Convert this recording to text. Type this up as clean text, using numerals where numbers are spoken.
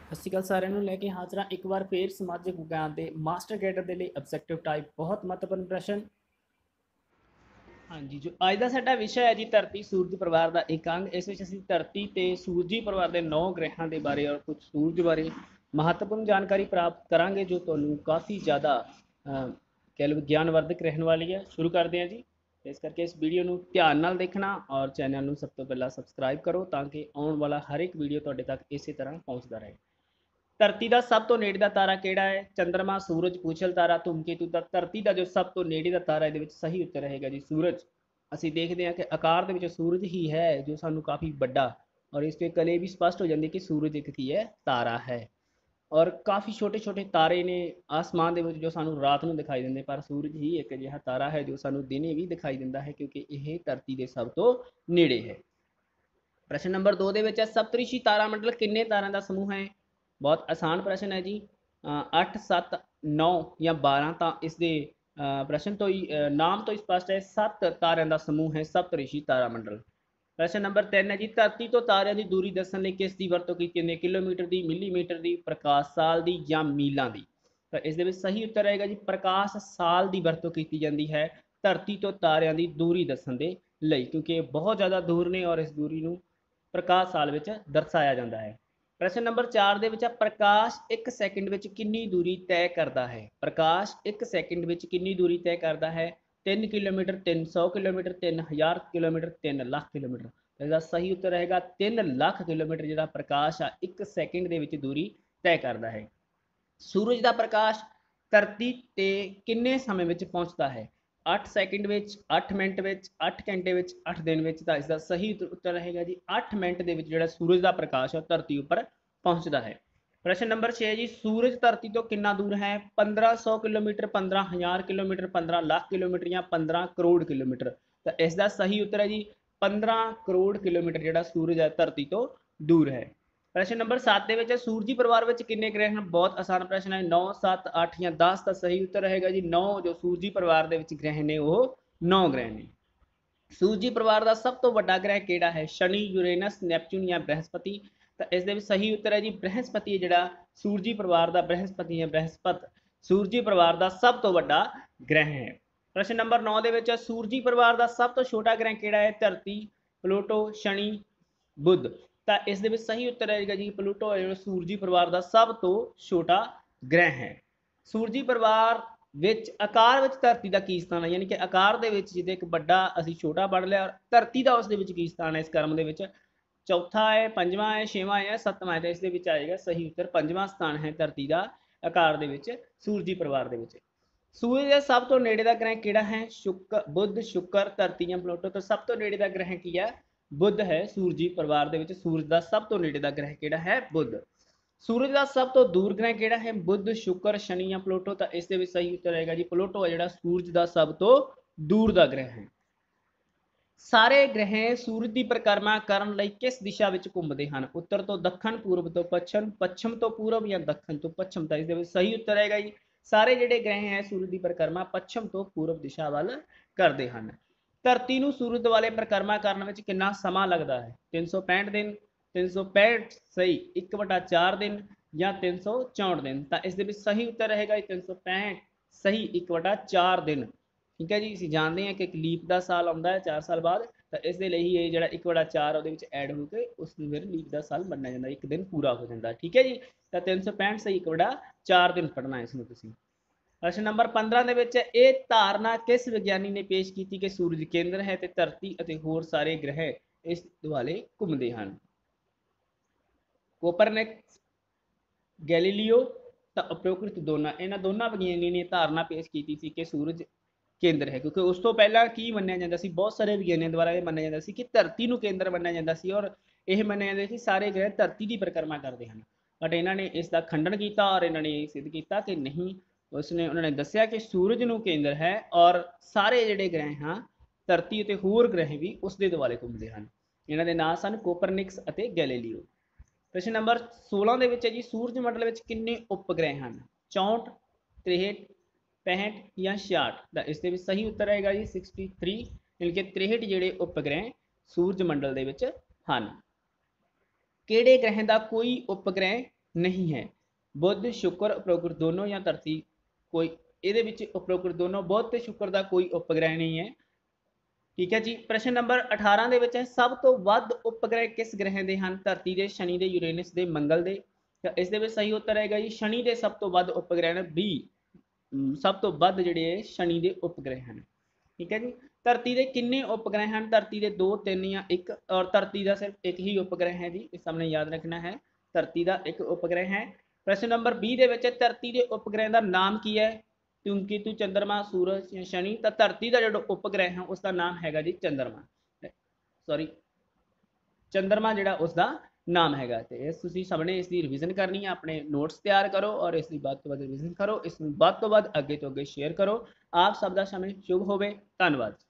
ਸਤਿ ਸ਼੍ਰੀ ਅਕਾਲ ਸਾਰਿਆਂ ਨੂੰ ਲੈ ਕੇ ਹਾਜ਼ਰ ਹਾਂ ਇੱਕ ਵਾਰ ਫੇਰ ਸਮਾਜਿਕ ਵਿਗਿਆਨ ਦੇ ਮਾਸਟਰ ਕੈਡਰ ਦੇ ਲਈ ਆਬਜੈਕਟਿਵ ਟਾਈਪ ਬਹੁਤ ਮਹੱਤਵਪੂਰਨ ਪ੍ਰਸ਼ਨ। ਹਾਂਜੀ, ਜੋ ਅੱਜ ਦਾ ਸਾਡਾ ਵਿਸ਼ਾ ਹੈ ਜੀ ਧਰਤੀ ਸੂਰਜ ਪਰਿਵਾਰ ਦਾ ਇੱਕ ਅੰਗ। ਇਸ ਵਿੱਚ ਅਸੀਂ ਧਰਤੀ ਤੇ ਸੂਰਜੀ ਪਰਿਵਾਰ ਦੇ 9 ਗ੍ਰਹਿਾਂ ਦੇ ਬਾਰੇ ਔਰ ਕੁਝ ਸੂਰਜ ਬਾਰੇ ਮਹੱਤਵਪੂਰਨ ਜਾਣਕਾਰੀ ਪ੍ਰਾਪਤ ਕਰਾਂਗੇ ਜੋ ਤੁਹਾਨੂੰ ਕਾਫੀ ਜ਼ਿਆਦਾ ਕਹਿ ਲਓ ਗਿਆਨਵਰਧਕ ਰਹਿਣ ਵਾਲੀ ਹੈ। ਸ਼ੁਰੂ ਕਰਦੇ ਹਾਂ ਜੀ। ਇਸ ਕਰਕੇ ਇਸ ਵੀਡੀਓ ਨੂੰ ਧਿਆਨ ਨਾਲ ਦੇਖਣਾ ਔਰ ਚੈਨਲ ਨੂੰ ਸਭ ਤੋਂ ਪਹਿਲਾਂ ਸਬਸਕ੍ਰਾਈਬ ਕਰੋ ਤਾਂ ਕਿ ਆਉਣ ਵਾਲਾ ਹਰ ਇੱਕ ਵੀਡੀਓ ਤੁਹਾਡੇ ਤੱਕ ਇਸੇ ਤਰ੍ਹਾਂ ਪਹੁੰਚਦਾ ਰਹੇ। ਧਰਤੀ ਦਾ ਸਭ ਤੋਂ ਨੇੜੇ ਦਾ ਤਾਰਾ ਕਿਹੜਾ ਹੈ? ਚੰਦਰਮਾ, ਸੂਰਜ, ਪੂਛਲ ਤਾਰਾ, ਧੂਮਕੇਤੂ। ਦਾ ਧਰਤੀ ਦਾ ਜੋ ਸਭ ਤੋਂ ਨੇੜੇ ਦਾ ਤਾਰਾ ਇਹਦੇ ਵਿੱਚ ਸਹੀ ਉੱਤਰ ਰਹੇਗਾ ਜੀ ਸੂਰਜ। ਅਸੀਂ ਦੇਖਦੇ ਹਾਂ ਕਿ ਆਕਾਰ ਦੇ ਵਿੱਚ ਸੂਰਜ ਹੀ ਹੈ ਜੋ ਸਾਨੂੰ ਕਾਫੀ ਵੱਡਾ, ਔਰ ਇਸ ਤੋਂ ਕਲੇ ਵੀ ਸਪਸ਼ਟ ਹੋ ਜਾਂਦੀ ਕਿ ਸੂਰਜ ਇੱਕ ਕੀ ਹੈ? ਤਾਰਾ ਹੈ। ਔਰ ਕਾਫੀ ਛੋਟੇ ਛੋਟੇ ਤਾਰੇ ਨੇ ਆਸਮਾਨ ਦੇ ਵਿੱਚ ਜੋ ਸਾਨੂੰ ਰਾਤ ਨੂੰ ਦਿਖਾਈ ਦਿੰਦੇ, ਪਰ ਸੂਰਜ ਹੀ ਇੱਕ ਅਜਿਹਾ ਤਾਰਾ ਹੈ ਜੋ ਸਾਨੂੰ ਦਿਨੇ ਵੀ ਦਿਖਾਈ ਦਿੰਦਾ ਹੈ ਕਿਉਂਕਿ ਇਹ ਧਰਤੀ ਦੇ ਸਭ ਤੋਂ ਨੇੜੇ ਹੈ। ਪ੍ਰਸ਼ਨ ਨੰਬਰ 2 ਦੇ ਵਿੱਚ ਹੈ ਸਪਤਰਿਸ਼ੀ ਤਾਰਾ ਮੰਡਲ ਕਿੰਨੇ ਤਾਰਿਆਂ ਦਾ ਸਮੂਹ ਹੈ? ਬਹੁਤ ਆਸਾਨ ਪ੍ਰਸ਼ਨ ਹੈ ਜੀ। 8, 7, 9 ਜਾਂ 12। ਤਾਂ ਇਸ ਦੇ ਪ੍ਰਸ਼ਨ ਤੋਂ ਹੀ ਨਾਮ ਤੋਂ ਹੀ ਸਪਸ਼ਟ ਹੈ 7 ਤਾਰਿਆਂ ਦਾ ਸਮੂਹ ਹੈ ਸਪਤਰਿਸ਼ੀ ਤਾਰਾ ਮੰਡਲ। ਪ੍ਰਸ਼ਨ ਨੰਬਰ 3 ਹੈ ਜੀ ਧਰਤੀ ਤੋਂ ਤਾਰਿਆਂ ਦੀ ਦੂਰੀ ਦੱਸਣ ਲਈ ਕਿਸ ਦੀ ਵਰਤੋਂ ਕੀਤੀ ਜਾਂਦੀ ਹੈ? ਕਿਲੋਮੀਟਰ ਦੀ, ਮਿਲੀਮੀਟਰ ਦੀ, ਪ੍ਰਕਾਸ਼ ਸਾਲ ਦੀ ਜਾਂ ਮੀਲਾਂ ਦੀ? ਤਾਂ ਇਸ ਦੇ ਵਿੱਚ ਸਹੀ ਉੱਤਰ ਰਹੇਗਾ ਜੀ ਪ੍ਰਕਾਸ਼ ਸਾਲ ਦੀ ਵਰਤੋਂ ਕੀਤੀ ਜਾਂਦੀ ਹੈ ਧਰਤੀ ਤੋਂ ਤਾਰਿਆਂ ਦੀ ਦੂਰੀ ਦੱਸਣ ਦੇ ਲਈ, ਕਿਉਂਕਿ ਇਹ ਬਹੁਤ ਜ਼ਿਆਦਾ ਦੂਰ ਨੇ ਔਰ ਇਸ ਦੂਰੀ ਨੂੰ ਪ੍ਰਕਾਸ਼ ਸਾਲ ਵਿੱਚ ਦਰਸਾਇਆ ਜਾਂਦਾ ਹੈ। ਪ੍ਰਸ਼ਨ ਨੰਬਰ 4 ਦੇ ਵਿੱਚ ਹੈ ਪ੍ਰਕਾਸ਼ 1 ਸੈਕਿੰਡ ਵਿੱਚ ਕਿੰਨੀ ਦੂਰੀ ਤੈਅ ਕਰਦਾ ਹੈ? ਪ੍ਰਕਾਸ਼ 1 ਸੈਕਿੰਡ ਵਿੱਚ ਕਿੰਨੀ ਦੂਰੀ ਤੈਅ ਕਰਦਾ ਹੈ? 3 kilometre, 300 kilometre, 3000 kilometre, 3 lakh kilometre. ਇਹਦਾ ਸਹੀ ਉੱਤਰ ਰਹੇਗਾ 3 ਲੱਖ ਕਿਲੋਮੀਟਰ ਜਿਹੜਾ ਪ੍ਰਕਾਸ਼ ਆ 1 ਸੈਕਿੰਡ ਦੇ ਵਿੱਚ ਦੂਰੀ ਤੈਅ ਕਰਦਾ ਹੈ। ਸੂਰਜ ਦਾ ਪ੍ਰਕਾਸ਼ ਧਰਤੀ ਤੇ ਕਿੰਨੇ ਸਮੇਂ ਵਿੱਚ ਪਹੁੰਚਦਾ ਹੈ? 8 ਸੈਕਿੰਡ ਵਿੱਚ, 8 ਮਿੰਟ ਵਿੱਚ, 8 ਘੰਟੇ ਵਿੱਚ, 8 ਦਿਨ ਵਿੱਚ। ਤਾਂ ਇਸ ਦਾ ਸਹੀ ਉੱਤਰ ਰਹੇਗਾ ਜੀ 8 ਮਿੰਟ ਦੇ ਵਿੱਚ ਜਿਹੜਾ ਸੂਰਜ ਦਾ ਪ੍ਰਕਾਸ਼ ਹੈ ਧਰਤੀ ਉੱਪਰ ਪਹੁੰਚਦਾ ਹੈ। ਪ੍ਰਸ਼ਨ ਨੰਬਰ 6 ਜੀ ਸੂਰਜ ਧਰਤੀ ਤੋਂ ਕਿੰਨਾ ਦੂਰ ਹੈ? 1500 ਕਿਲੋਮੀਟਰ, 15000 ਕਿਲੋਮੀਟਰ, 15 ਲੱਖ ਕਿਲੋਮੀਟਰ ਜਾਂ 15 ਕਰੋੜ ਕਿਲੋਮੀਟਰ। ਤਾਂ ਇਸ ਦਾ ਸਹੀ ਉੱਤਰ ਹੈ ਜੀ 15 ਕਰੋੜ ਕਿਲੋਮੀਟਰ ਜਿਹੜਾ ਸੂਰਜ ਹੈ ਧਰਤੀ ਤੋਂ ਦੂਰ ਹੈ। ਪ੍ਰਸ਼ਨ ਨੰਬਰ 7 ਦੇ ਵਿੱਚ ਸੂਰਜੀ ਪਰਿਵਾਰ ਵਿੱਚ ਕਿੰਨੇ ਗ੍ਰਹਿ ਹਨ? ਬਹੁਤ ਆਸਾਨ ਪ੍ਰਸ਼ਨ ਹੈ। 9, 7, 8 ਜਾਂ 10। ਤਾਂ ਸਹੀ ਉੱਤਰ ਰਹੇਗਾ ਜੀ 9। ਜੋ ਸੂਰਜੀ ਪਰਿਵਾਰ ਦੇ ਵਿੱਚ ਗ੍ਰਹਿ ਨੇ ਉਹ 9 ਗ੍ਰਹਿ ਨੇ। ਸੂਰਜੀ ਪਰਿਵਾਰ ਦਾ ਸਭ ਤੋਂ ਵੱਡਾ ਗ੍ਰਹਿ ਕਿਹੜਾ ਹੈ? ਸ਼ਨੀ, ਯੂਰੇਨਸ, ਨੈਪਚੂਨ ਜਾਂ ਬ੍ਰਹਿਸਪਤੀ? ਤਾਂ ਇਸ ਦੇ ਵਿੱਚ ਸਹੀ ਉੱਤਰ ਹੈ ਜੀ ਬ੍ਰਹਿਸਪਤੀ ਜਿਹੜਾ ਸੂਰਜੀ ਪਰਿਵਾਰ ਦਾ ਬ੍ਰਹਿਸਪਤੀ ਹੈ ਬ੍ਰਹਿਸਪਤ ਸੂਰਜੀ ਪਰਿਵਾਰ ਦਾ ਸਭ ਤੋਂ ਵੱਡਾ ਗ੍ਰਹਿ ਹੈ। ਪ੍ਰਸ਼ਨ ਨੰਬਰ 9 ਦੇ ਵਿੱਚ ਸੂਰਜੀ ਪਰਿਵਾਰ ਦਾ ਸਭ ਤੋਂ ਛੋਟਾ ਗ੍ਰਹਿ ਕਿਹੜਾ ਹੈ? ਧਰਤੀ, ਪਲੂਟੋ, ਸ਼ਨੀ, ਬੁੱਧ। ਤਾਂ ਇਸ ਦੇ ਵਿੱਚ ਸਹੀ ਉੱਤਰ ਰਹੇਗਾ ਜੀ ਪਲੂਟੋ ਹੈ ਜਿਹੜਾ ਸੂਰਜੀ ਪਰਿਵਾਰ ਦਾ ਸਭ ਤੋਂ ਛੋਟਾ ਗ੍ਰਹਿ ਹੈ। ਸੂਰਜੀ ਪਰਿਵਾਰ ਵਿੱਚ ਆਕਾਰ ਵਿੱਚ ਧਰਤੀ ਦਾ ਕੀ ਸਥਾਨ ਹੈ? ਯਾਨੀ ਕਿ ਆਕਾਰ ਦੇ ਵਿੱਚ ਜਿਹਦੇ ਇੱਕ ਵੱਡਾ ਅਸੀਂ ਛੋਟਾ ਪੜ੍ਹ ਲਿਆ, ਧਰਤੀ ਦਾ ਉਸ ਦੇ ਵਿੱਚ ਕੀ ਸਥਾਨ ਹੈ ਇਸ ਕਰਮ ਦੇ ਵਿੱਚ? ਚੌਥਾ ਹੈ, ਪੰਜਵਾਂ ਹੈ, ਛੇਵਾਂ ਹੈ, ਸੱਤਵਾਂ ਹੈ। ਤਾਂ ਇਸ ਦੇ ਵਿੱਚ ਆਏਗਾ ਸਹੀ ਉੱਤਰ ਪੰਜਵਾਂ ਸਥਾਨ ਹੈ ਧਰਤੀ ਦਾ ਆਕਾਰ ਦੇ ਵਿੱਚ ਸੂਰਜੀ ਪਰਿਵਾਰ ਦੇ ਵਿੱਚ। ਸੂਰਜ ਦਾ ਸਭ ਤੋਂ ਨੇੜੇ ਦਾ ਗ੍ਰਹਿ ਕਿਹੜਾ ਹੈ? ਬੁੱਧ, ਸ਼ੁੱਕਰ, ਧਰਤੀ ਜਾਂ ਪਲੂਟੋ? ਤਾਂ ਸਭ ਤੋਂ ਨੇੜੇ ਦਾ ਗ੍ਰਹਿ ਕੀ ਹੈ? ਬੁੱਧ ਹੈ। ਸੂਰਜੀ ਪਰਿਵਾਰ ਦੇ ਵਿੱਚ ਸੂਰਜ ਦਾ ਸਭ ਤੋਂ ਨੇੜੇ ਦਾ ਗ੍ਰਹਿ ਕਿਹੜਾ ਹੈ? ਬੁੱਧ। ਸੂਰਜ ਦਾ ਸਭ ਤੋਂ ਦੂਰ ਗ੍ਰਹਿ ਕਿਹੜਾ ਹੈ? ਬੁੱਧ, ਸ਼ੁੱਕਰ, ਸ਼ਨੀ ਜਾਂ ਪਲੂਟੋ? ਤਾਂ ਇਸ ਦੇ ਵਿੱਚ ਸਹੀ ਉੱਤਰ ਰਹੇਗਾ ਜੀ ਪਲੂਟੋ ਹੈ ਜਿਹੜਾ ਸੂਰਜ ਦਾ ਸਭ ਤੋਂ ਦੂਰ ਦਾ ਗ੍ਰਹਿ ਹੈ। ਸਾਰੇ ਗ੍ਰਹਿ ਸੂਰਜ ਦੀ ਪਰਿਕਰਮਾ ਕਰਨ ਲਈ ਕਿਸ ਦਿਸ਼ਾ ਵਿੱਚ ਘੁੰਮਦੇ ਹਨ? ਉੱਤਰ ਤੋਂ ਦੱਖਣ, ਪੂਰਬ ਤੋਂ ਪੱਛਮ, ਪੱਛਮ ਤੋਂ ਪੂਰਬ ਜਾਂ ਦੱਖਣ ਤੋਂ ਪੱਛਮ? ਤਾਂ ਇਸ ਦੇ ਵਿੱਚ ਸਹੀ ਉੱਤਰ ਰਹੇਗਾ ਜੀ ਸਾਰੇ ਜਿਹੜੇ ਗ੍ਰਹਿ ਹੈ ਸੂਰਜ ਦੀ ਪਰਿਕਰਮਾ ਪੱਛਮ ਤੋਂ ਪੂਰਬ ਦਿਸ਼ਾ ਵੱਲ ਕਰਦੇ ਹਨ। ਧਰਤੀ ਨੂੰ ਸੂਰਜ ਦੁਆਲੇ ਪਰਿਕਰਮਾ ਕਰਨ ਵਿੱਚ ਕਿੰਨਾ ਸਮਾਂ ਲੱਗਦਾ ਹੈ? 365 ਦਿਨ, 365 ਸਹੀ 1/4 ਦਿਨ ਜਾਂ 364 ਦਿਨ? ਤਾਂ ਇਸ ਦੇ ਵਿੱਚ ਸਹੀ ਉੱਤਰ ਰਹੇਗਾ 365 ਸਹੀ 1/4 ਦਿਨ। ਠੀਕ ਹੈ ਜੀ। ਅਸੀਂ ਜਾਣਦੇ ਹਾਂ ਕਿ ਇੱਕ ਲੀਪ ਦਾ ਸਾਲ ਆਉਂਦਾ ਹੈ 4 ਸਾਲ ਬਾਅਦ, ਤਾਂ ਇਸ ਦੇ ਲਈ ਇਹ ਜਿਹੜਾ 1/4 ਉਹਦੇ ਵਿੱਚ ਐਡ ਹੋ ਕੇ ਉਸ ਨੂੰ ਫਿਰ ਲੀਪ ਦਾ ਸਾਲ ਮੰਨਿਆ ਜਾਂਦਾ, ਇੱਕ ਦਿਨ ਪੂਰਾ ਹੋ ਜਾਂਦਾ। ਠੀਕ ਹੈ ਜੀ। ਤਾਂ 365 ਸਹੀ 1/4 ਦਿਨ ਪੜ੍ਹਨਾ ਇਸ ਨੂੰ ਤੁਸੀਂ। ਪ੍ਰਸ਼ਨ ਨੰਬਰ 15 ਦੇ ਵਿੱਚ ਇਹ ਧਾਰਨਾ ਕਿਸ ਵਿਗਿਆਨੀ ਨੇ ਪੇਸ਼ ਕੀਤੀ ਕਿ ਸੂਰਜ ਕੇਂਦਰ ਹੈ ਤੇ ਧਰਤੀ ਅਤੇ ਹੋਰ ਸਾਰੇ ਗ੍ਰਹਿ ਇਸ ਦੁਆਲੇ ਘੁੰਮਦੇ ਹਨ? ਕੋਪਰਨਿਕਸ, ਗੈਲੀਲੀਓ ਤਾਂ ਉਪਰੋਕਤ ਦੋਨਾਂ, ਇਹਨਾਂ ਦੋਨਾਂ ਵਿਗਿਆਨੀ ਨੇ ਧਾਰਨਾ ਪੇਸ਼ ਕੀਤੀ ਸੀ ਕਿ ਸੂਰਜ ਕੇਂਦਰ ਹੈ, ਕਿਉਂਕਿ ਉਸ ਤੋਂ ਪਹਿਲਾਂ ਕੀ ਮੰਨਿਆ ਜਾਂਦਾ ਸੀ? ਬਹੁਤ ਸਾਰੇ ਵਿਗਿਆਨੀਆਂ ਦੁਆਰਾ ਇਹ ਮੰਨਿਆ ਜਾਂਦਾ ਸੀ ਕਿ ਧਰਤੀ ਨੂੰ ਕੇਂਦਰ ਮੰਨਿਆ ਜਾਂਦਾ ਸੀ ਔਰ ਇਹ ਮੰਨਿਆ ਜਾਂਦਾ ਸੀ ਸਾਰੇ ਗ੍ਰਹਿ ਧਰਤੀ ਦੀ ਪਰਿਕਰਮਾ ਕਰਦੇ ਹਨ। ਬਟ ਇਹਨਾਂ ਨੇ ਇਸ ਦਾ ਖੰਡਨ ਕੀਤਾ ਔਰ ਇਹਨਾਂ ਨੇ ਇਹ ਸਿੱਧ ਕੀਤਾ ਕਿ ਨਹੀਂ, ਉਹਨਾਂ ਨੇ ਦੱਸਿਆ ਕਿ ਸੂਰਜ ਨੂੰ ਕੇਂਦਰ ਹੈ ਔਰ ਸਾਰੇ ਜਿਹੜੇ ਗ੍ਰਹਿ ਹਨ ਧਰਤੀ ਅਤੇ ਹੋਰ ਗ੍ਰਹਿ ਵੀ ਉਸ ਦੇ ਦੁਆਲੇ ਘੁੰਮਦੇ ਹਨ। ਇਹਨਾਂ ਦੇ ਨਾਂ ਸਨ ਕੋਪਰਨਿਕਸ ਅਤੇ ਗੈਲੀਲੀਓ। ਪ੍ਰਸ਼ਨ ਨੰਬਰ 16 ਦੇ ਵਿੱਚ ਹੈ ਜੀ ਸੂਰਜ ਮੰਡਲ ਵਿੱਚ ਕਿੰਨੇ ਉਪਗ੍ਰਹਿ ਹਨ? 64, 63, 65 ਜਾਂ 66? ਤਾਂ ਇਸ ਦੇ ਵਿੱਚ ਸਹੀ ਉੱਤਰ ਆਏਗਾ ਜੀ 63, ਯਾਨੀ ਕਿ 63 ਜਿਹੜੇ ਉਪਗ੍ਰਹਿ ਸੂਰਜ ਮੰਡਲ ਦੇ ਵਿੱਚ ਹਨ। ਕਿਹੜੇ ਗ੍ਰਹਿ ਦਾ ਕੋਈ ਉਪਗ੍ਰਹਿ नहीं है। बुध शुक्र उपरोक्त दोनों या धरती कोई ਇਹਦੇ ਵਿੱਚ ਉਪਰੋਕਤ ਦੋਨੋਂ ਬੁੱਧ ਤੇ ਸ਼ੁੱਕਰ ਦਾ ਕੋਈ ਉਪਗ੍ਰਹਿ ਨਹੀਂ ਹੈ। ਠੀਕ ਹੈ ਜੀ। ਪ੍ਰਸ਼ਨ ਨੰਬਰ 18 ਦੇ ਵਿੱਚ ਹੈ ਸਭ ਤੋਂ ਵੱਧ ਉਪਗ੍ਰਹਿ ਕਿਸ ਗ੍ਰਹਿ ਦੇ ਹਨ? ਧਰਤੀ ਦੇ, ਸ਼ਨੀ ਦੇ, ਯੂਰੇਨਸ ਦੇ, ਮੰਗਲ ਦੇ। ਤਾਂ ਇਸ ਦੇ ਵਿੱਚ ਸਹੀ ਉੱਤਰ ਆਏਗਾ ਜੀ ਸ਼ਨੀ ਦੇ ਸਭ ਤੋਂ ਵੱਧ ਉਪਗ੍ਰਹਿ ਨੇ। ਬੀ ਸਭ ਤੋਂ ਵੱਧ ਜਿਹੜੇ ਸ਼ਨੀ ਦੇ ਉਪਗ੍ਰਹਿ ਹਨ। ਠੀਕ ਹੈ ਜੀ। ਧਰਤੀ ਦੇ ਕਿੰਨੇ ਉਪਗ੍ਰਹਿ ਹਨ? ਧਰਤੀ ਦੇ 2, 3 ਜਾਂ 1 ਔਰ ਧਰਤੀ ਦਾ ਸਿਰਫ ਇੱਕ ਹੀ ਉਪਗ੍ਰਹਿ ਹੈ ਜੀ। ਇਸ ਸਾਹਮਣੇ ਯਾਦ ਰੱਖਣਾ ਹੈ ਧਰਤੀ ਦਾ ਇੱਕ ਉਪਗ੍ਰਹਿ ਹੈ। ਪ੍ਰਸ਼ਨ ਨੰਬਰ 20 ਦੇ ਵਿੱਚ ਧਰਤੀ ਦੇ ਉਪਗ੍ਰਹਿ ਦਾ ਨਾਮ ਕੀ ਹੈ? ਧੂਮਕੇਤੂ, ਚੰਦਰਮਾ, ਸੂਰਜ ਜਾਂ ਸ਼ਨੀ। ਤਾਂ ਧਰਤੀ ਦਾ ਜਿਹੜਾ ਉਪਗ੍ਰਹਿ ਹੈ ਉਸ ਦਾ ਨਾਮ ਹੈਗਾ ਜੀ ਚੰਦਰਮਾ। ਸੌਰੀ ਚੰਦਰਮਾ ਜਿਹੜਾ ਉਸ ਦਾ ਨਾਮ ਹੈਗਾ। ਤੇ ਇਸ ਤੁਸੀਂ ਸਭ ਨੇ ਇਸ ਦੀ ਰਿਵੀਜ਼ਨ ਕਰਨੀ ਹੈ, ਆਪਣੇ ਨੋਟਸ ਤਿਆਰ ਕਰੋ ਔਰ ਇਸ ਦੀ ਵੱਧ ਤੋਂ ਵੱਧ ਰਿਵੀਜ਼ਨ ਕਰੋ, ਇਸ ਨੂੰ ਵੱਧ ਤੋਂ ਵੱਧ ਅੱਗੇ ਤੋਂ ਅੱਗੇ ਸ਼ੇਅਰ ਕਰੋ। ਆਪ ਸਭ ਦਾ ਸਮੇਂ ਸ਼ੁਭ ਹੋਵੇ। ਧੰਨਵਾਦ।